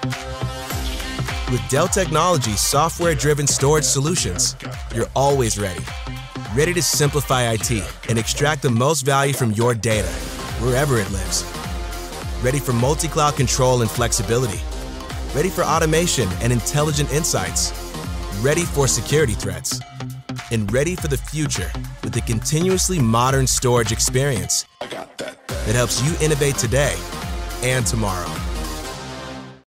With Dell Technologies software-driven storage solutions, you're always ready. Ready to simplify IT and extract the most value from your data, wherever it lives. Ready for multi-cloud control and flexibility. Ready for automation and intelligent insights. Ready for security threats. And ready for the future with a continuously modern storage experience that helps you innovate today and tomorrow.